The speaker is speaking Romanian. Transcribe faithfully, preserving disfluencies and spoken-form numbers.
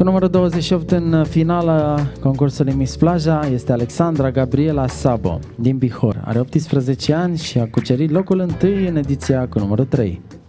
Cu numărul douăzeci și opt în finala concursului Miss Plaja este Alexandra Gabriela Sabo din Bihor. Are optsprezece ani și a cucerit locul întâi în ediția cu numărul trei.